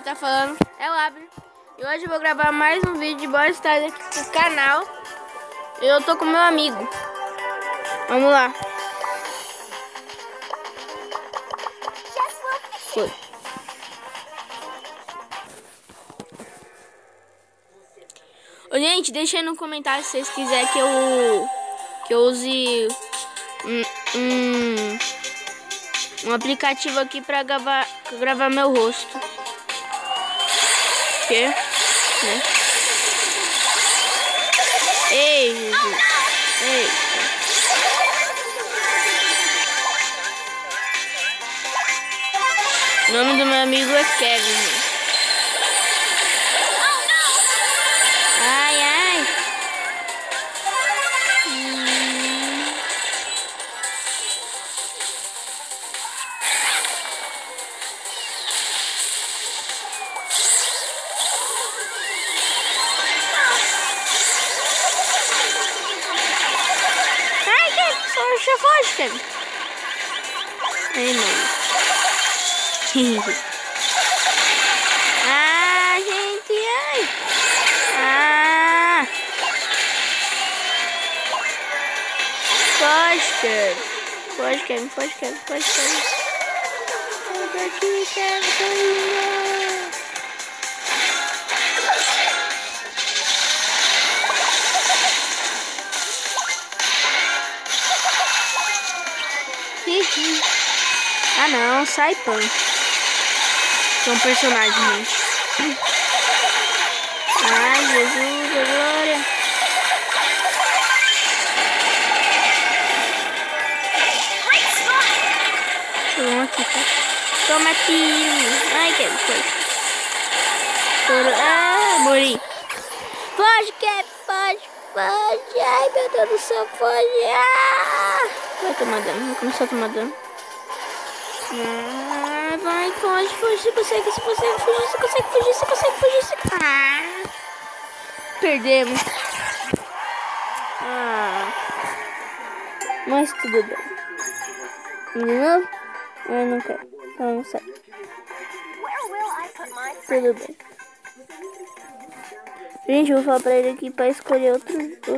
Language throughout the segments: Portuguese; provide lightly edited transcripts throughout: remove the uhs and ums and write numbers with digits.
tá falando é o Abner. E hoje eu vou gravar mais um vídeo de Brawl Stars aqui no canal. E eu tô com meu amigo. Vamos lá. Foi. Ô, gente, deixa aí no comentário se vocês quiserem que eu use um aplicativo aqui pra gravar meu rosto. Que? Né? Ei, Jesus. Ei. O nome do meu amigo é Kevin. Ai, ai. Ai, Kevin, só foge, Kevin. Ai, não. Ah, gente, ai. Ah. Foge, Kevin. Foge, Kevin, foge, Kevin, foge, Kevin. Sai daqui, Kevin, tô indo. Ah, não, sai, Pan. É um personagem, gente. Ai, Jesus, a glória. Vamos aqui, tá? Toma tiro. Ai, Kevin, foi. Ah, morri. Foge, Kevin, foge, foge. Ai, meu Deus do céu, foge. Ah! Vai tomar dano, vai começar a tomar dano. Ah, vai, foge, foge, você consegue fugir, você consegue fugir. Ah, perdemos. Ah, mas tudo bem. De novo? Eu não quero, então não sai. Tudo bem. Gente, eu vou falar pra ele aqui pra escolher outro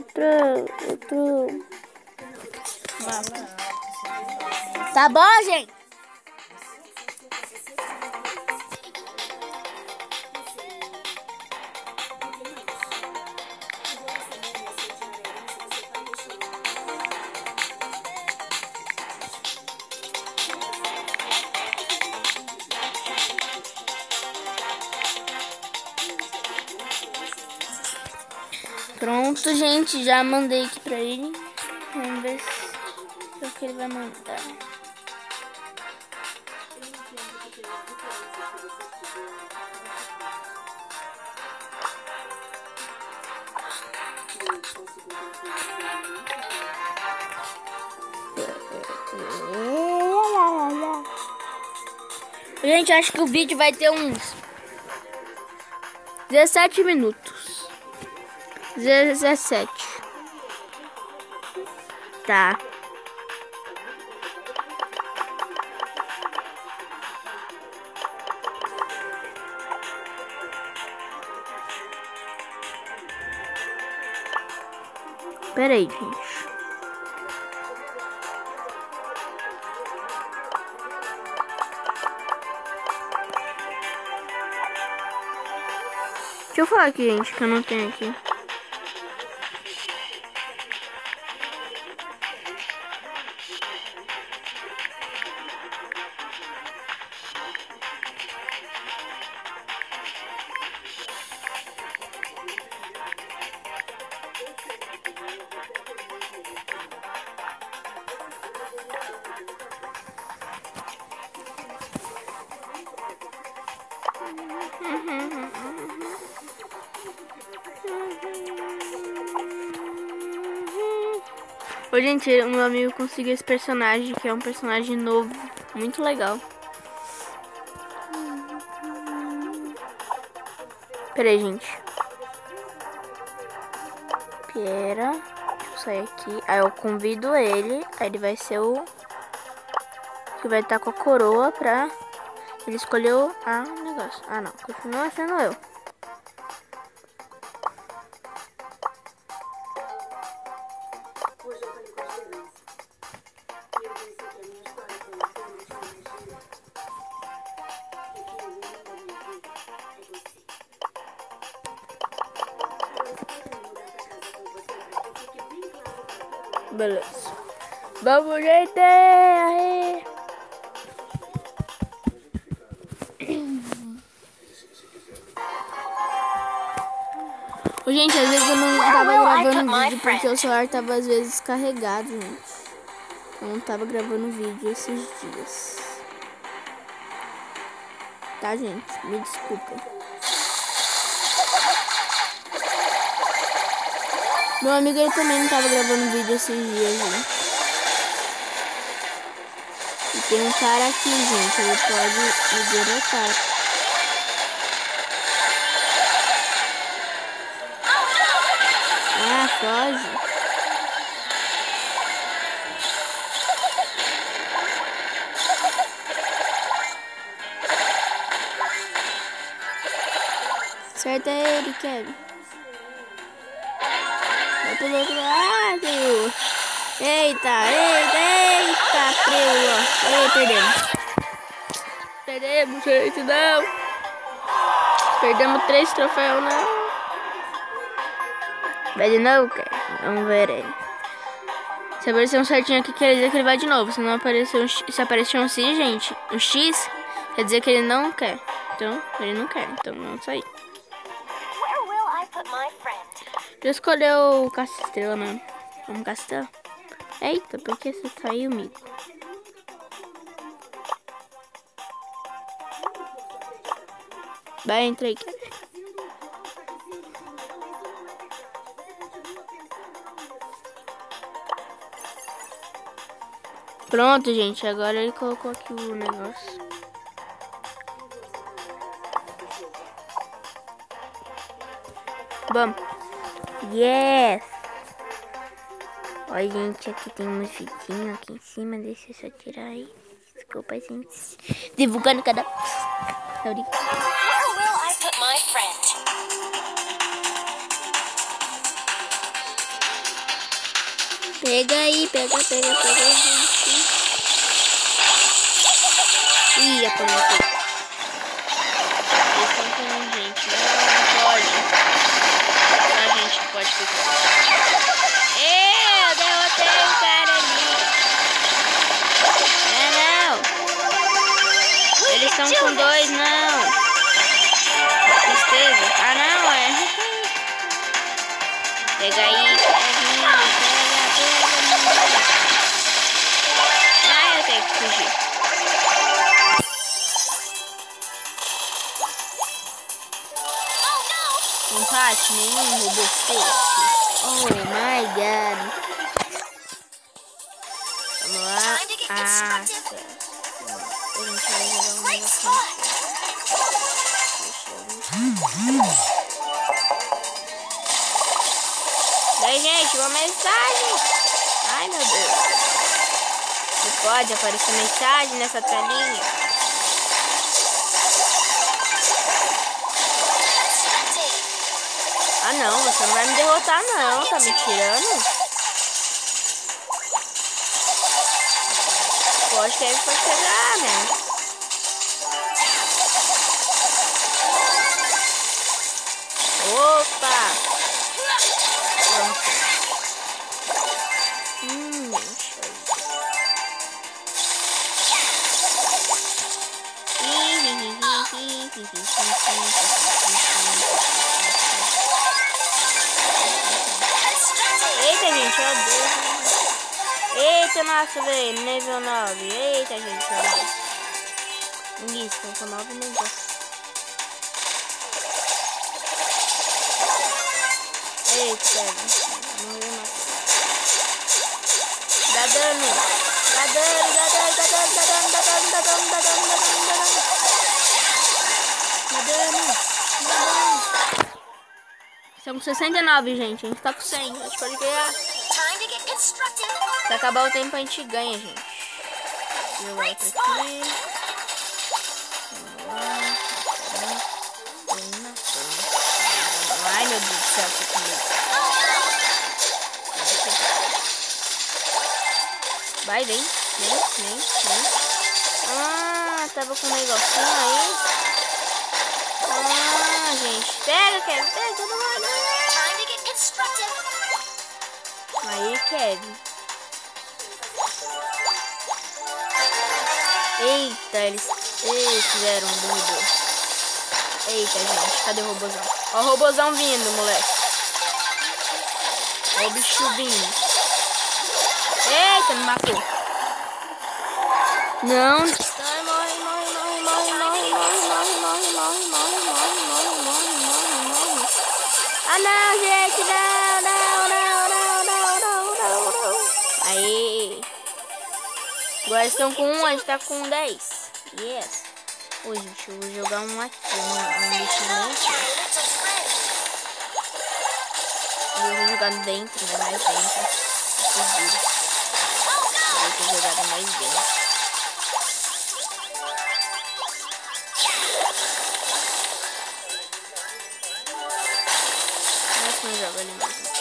mapa. Tá bom, gente? Pronto, gente, já mandei aqui pra ele. Vamos ver se é o que ele vai mandar. Gente, acho que o vídeo vai ter uns 17 minutos. 17. Tá. Pera aí, gente. Deixa eu falar aqui, gente, que eu não tenho aqui. Ô, gente, o meu amigo conseguiu esse personagem, que é um personagem novo, muito legal. Pera aí, gente. Pera, deixa eu sair aqui. Aí eu convido ele, aí ele vai ser o que vai estar com a coroa pra Ele escolheu o negócio. Ah, não. Continua sendo eu. Beleza. Vamos, gente! Aí. Gente, às vezes eu não tava gravando vídeo porque o celular tava às vezes descarregado, gente. Eu não tava gravando vídeo esses dias. Tá, gente? Me desculpa. Meu amigo, ele também não tava gravando vídeo esses dias, gente. E tem um cara aqui, gente. Ele pode me derrotar. Ah, foge. Acerta ele, Kevin. Vai pro outro lado. Eita, prelo. Ei, perdemos. Perdemos, gente, não. Perdemos 3 troféus, não. Vai de novo, cara? Vamos ver ele. Se aparecer um certinho aqui, quer dizer que ele vai de novo. Se não aparecer se aparecer um X, gente, um X, quer dizer que ele não quer. Então, ele não quer. Então, vamos sair. Já escolheu o Caça-Estrela mesmo. Vamos Caça-Estrela? Eita, por que você saiu, amigo? Vai, entra aí, cara. Pronto, gente. Agora ele colocou aqui o negócio. Vamos. Yes! Olha, gente. Aqui tem um vidinho aqui em cima. Deixa eu só tirar aí. Desculpa, gente. Divulgando cada... Where will I put my friend? Pega aí, pega, gente. Ih, apanhei. Eles estão com um, gente. Não pode. A gente pode ficar. Eu derrotei o cara ali. Não. Eles estão com 2, não. Tristeza. Ah, não, é. Pega aí, Kevin. Ah, eu tenho que fugir. Empate nenhum, robô fake. Oh my god. Vamos lá. Ah, a gente vai jogar um negócio. Daí, gente, uma mensagem. Ai, meu Deus. Não pode aparecer mensagem nessa telinha. Ah, não, você não vai me derrotar, não. Tá me tirando? Pode que ele pode chegar, né? Opa! Pronto. Eita, gente, ó Deus. Eita, nossa, velho, nível 9. Eita, gente, ó. Isso, nível 9 negócio. Eita, morreu mais. Dá dano. Dá dano, dá dano, dá dano, dá dano, dá dano, dá dano, dá dano, dá dano, dá dano. Dá dano, dá dano. Estamos com 69, gente. A gente tá com 100. A gente pode ganhar. Se acabar o tempo, a gente ganha, gente. Eu vou aqui. céu, tô com medo. Vai, vem. Ah, tava com um negocinho aí. Ah, gente. Pega, Kevin. Pega, todo mundo. Aí, Kevin. Eita, eles fizeram um robô. Eita, gente. Cadê o robôzão? Ó o robôzão vindo, moleque. Ó o bicho vindo. Eita, me matou. Não. Ai, morre. Ah, não, gente. Não. Aí. Agora estão com 1, a gente tá com 10. Yes. Ô, gente, eu vou jogar um aqui. Um investimento. E eu vou jogar dentro, né? Mais dentro. Seguro. Eu vou ter jogado mais dentro. Mas não joga ali mesmo.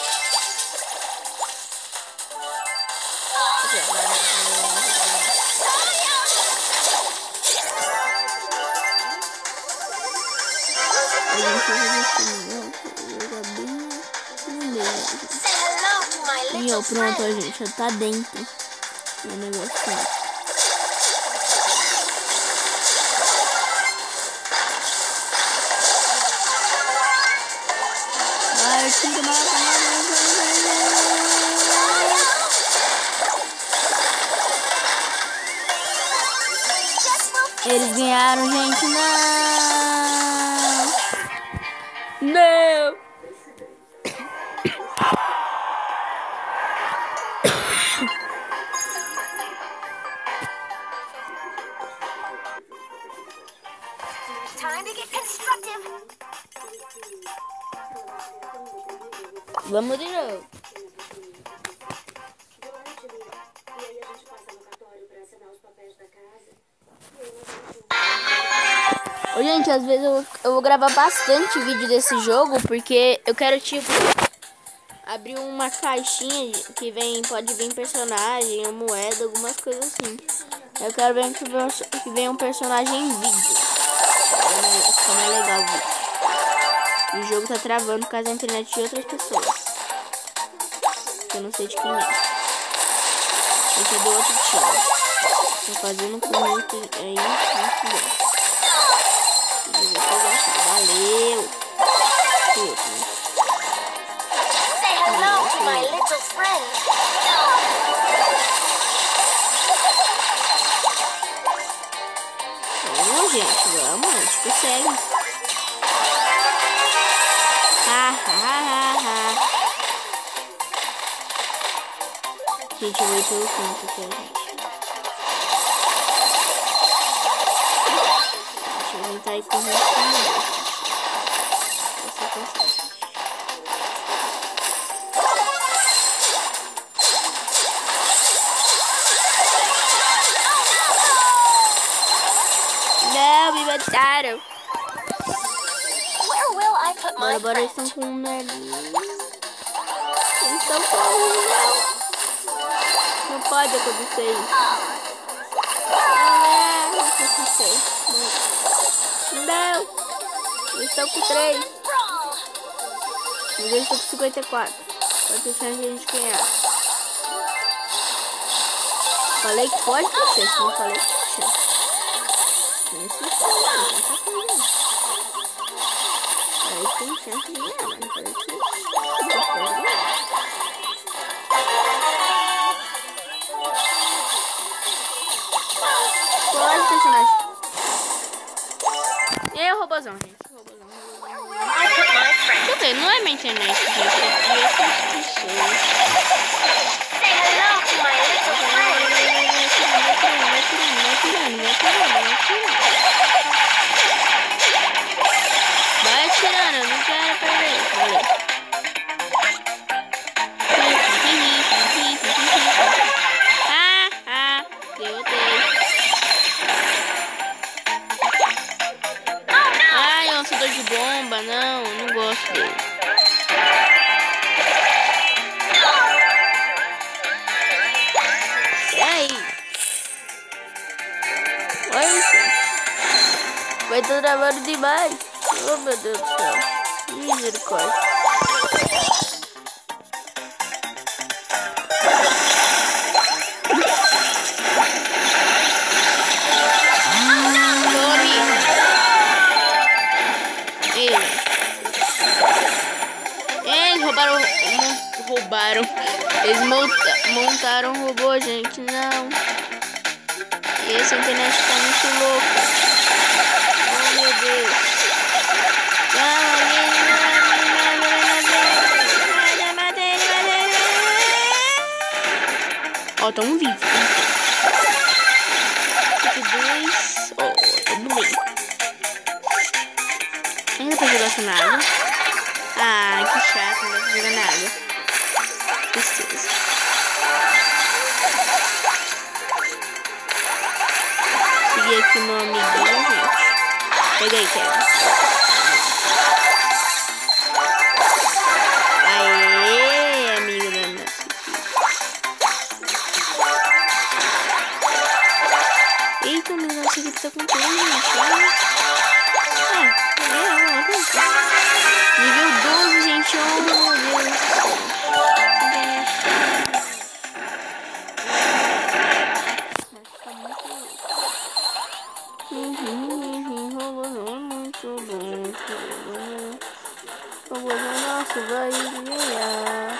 E ó, pronto, ó, gente, já tá dentro o negócio. Vai, tira, eles ganharam, gente, não! Vamos de novo. Ô, gente, às vezes eu vou gravar bastante vídeo desse jogo, porque eu quero, tipo, abrir uma caixinha que pode vir personagem, ou moeda, algumas coisas assim. Eu quero ver que venha um personagem em vídeo. Fica mais legal o vídeo. E o jogo tá travando por causa da internet de outras pessoas. Eu não sei de quem é. Esse é do outro time. Tô fazendo com muito aí, muito bem. Valeu! Say hello to my little friend. Vamos, gente, vamos, a gente consegue. Gente, eu vou ir pelo canto aqui, gente. Deixa eu tentar ir com o resto. Não, me mataram. Bora, eles estão com um nelinho. Eles estão com um, não. Não pode acontecer isso. Não acontecer. Não. Eles estão com 3. Mas eles estão com 54. Pode ter chance de a gente ganhar. Falei que pode ter chance, não falei que tem chance. Parece que tem chance de ganhar, mas parece que não pode ganhar. Pode, personagem. E aí, o robôzão, gente. Deixa eu ver, não é minha internet, gente. É outras pessoas. Say hello to my little friend. Vai atirando, eu não quero perder. Valeu. Derrotei. Ai, lançador de bomba, não gosto dele. demais, gente. Vai estar travando demais. Oh, meu Deus do céu. Misericórdia. Tome. Eles roubaram. Eles montaram um robô, gente. Não. E essa internet tá muito louca. Oh, meu Deus. Ó, tamo vivo. Dois. Oh, tamo bem. Ainda pra jogar essa nada. Ah, que chato, não dá pra jogar nada. Tristeza. Seguir aqui meu amiguinho, gente. Pega aí, Kevin. Aê, amigo da nossa. Eita, meu Deus, esse aqui tá com tudo, gente. Nível 12, gente. Oh, meu Deus. Muito bom. O nosso vai ganhar.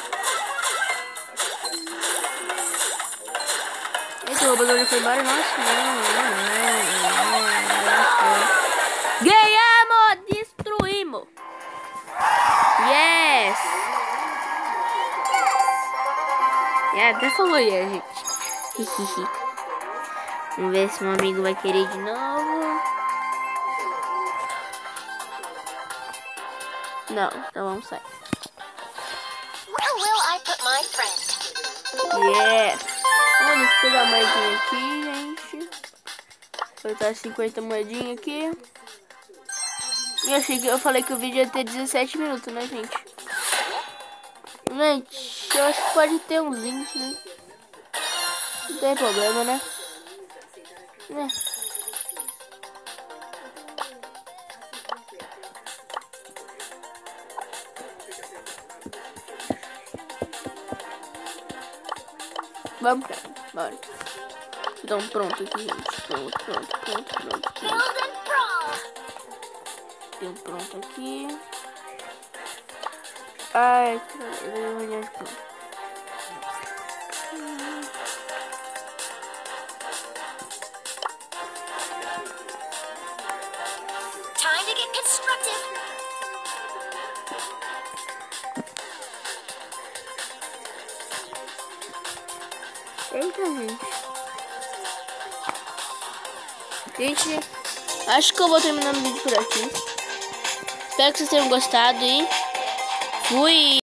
Esse robôzão já foi embora, nossa. Ganhamos! Destruímos! Yes! Até falou yes, gente. Vamos ver se meu amigo vai querer de novo. Não, então vamos sair. Where will I put my friend? Yes! Vamos pegar a moedinha aqui, gente. Vou botar 50 moedinhas aqui. Eu falei que o vídeo ia ter 17 minutos, né, gente? Gente, eu acho que pode ter uns 20, né? Não tem problema, né? Vamos pra bora. Então pronto aqui, gente. Pronto. Deu pronto aqui. Ai, pronto. Time to get constructive. Eita, gente. Gente, acho que eu vou terminando o vídeo por aqui. Espero que vocês tenham gostado e fui!